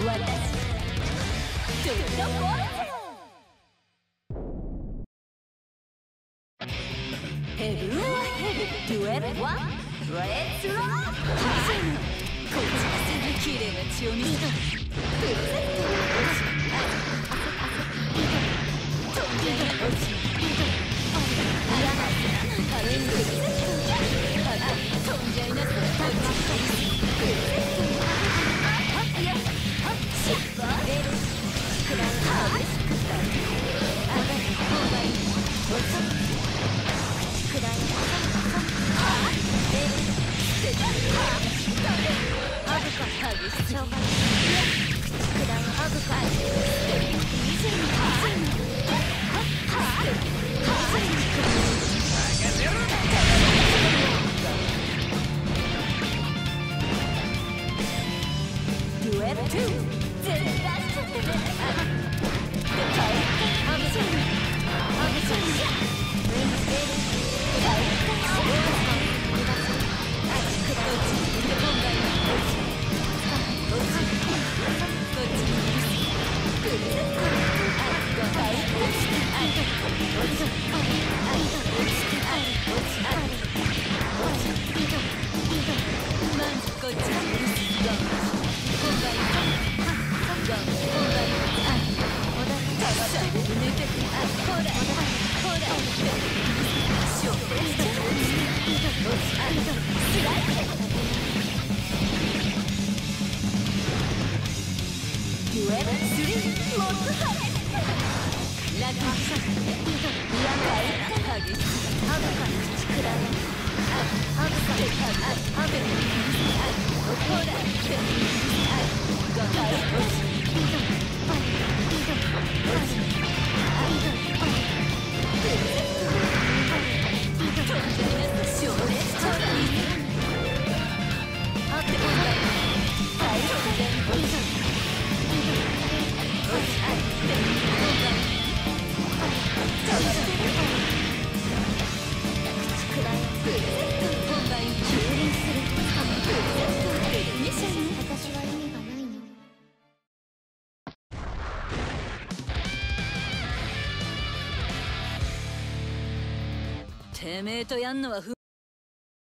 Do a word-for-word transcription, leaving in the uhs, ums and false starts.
ヘブンはヘブン、デュエルワン、レッツロー。こっちが綺麗な血を見せた。プレゼント。飛んじゃいな落ち。嫌なカレング。飛んじゃいな落ち。プレゼント。いや、失敗。クラウンハース。あがり、本番。落ち。くらいはで捨てたはあぶかハグしちゃうからくらいはぶかいいじゃんはははデュエルツー全部出しちゃってねでかいハグちゃんハグちゃんウェイステールてめえとやんのは不